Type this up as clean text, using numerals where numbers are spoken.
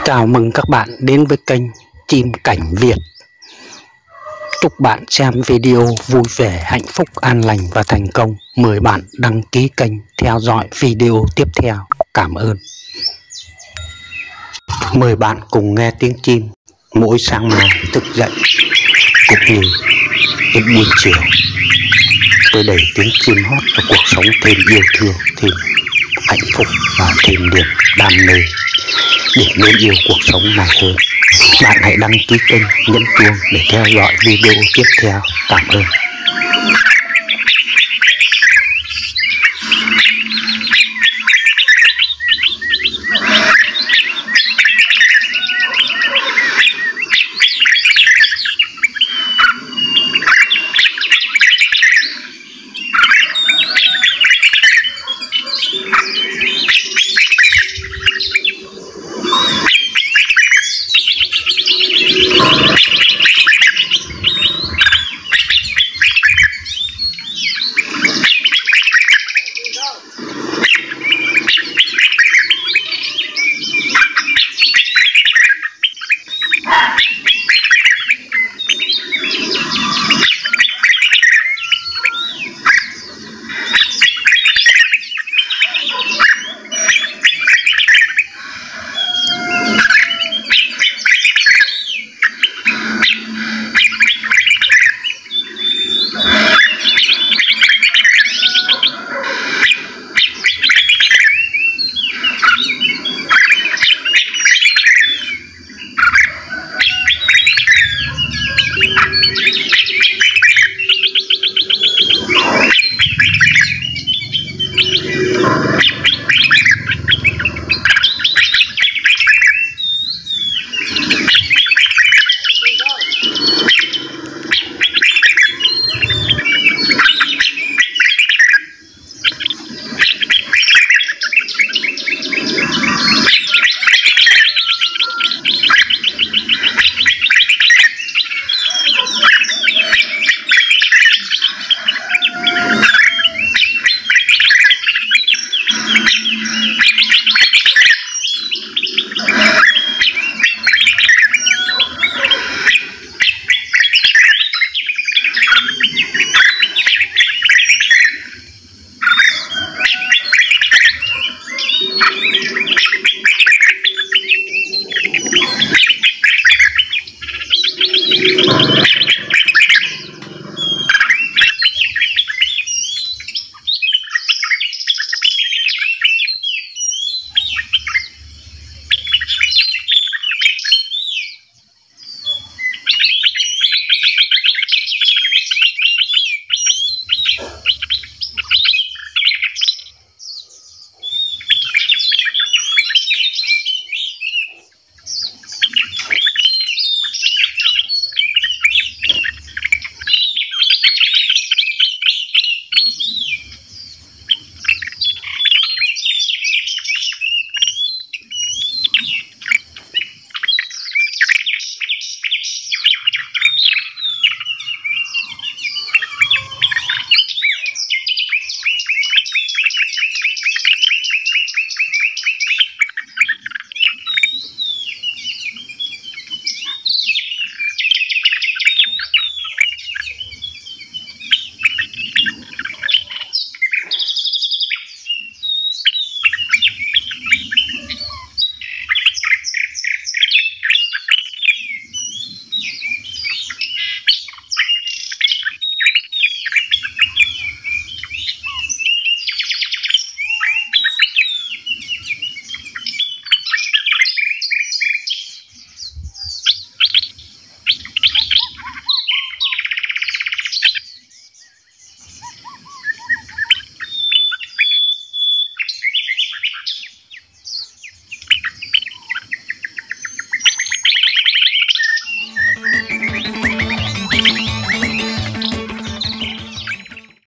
Chào mừng các bạn đến với kênh Chim Cảnh Việt. Chúc bạn xem video vui vẻ, hạnh phúc, an lành và thành công. Mời bạn đăng ký kênh theo dõi video tiếp theo. Cảm ơn. Mời bạn cùng nghe tiếng chim mỗi sáng mai thức dậy, cũng như đến buổi chiều. Tôi đẩy tiếng chim hót cho cuộc sống thêm yêu thương, thêm hạnh phúc và thêm niềm đam mê để mến yêu cuộc sống này hơn. Bạn hãy đăng ký kênh, nhấn chuông để theo dõi video tiếp theo. Cảm ơn.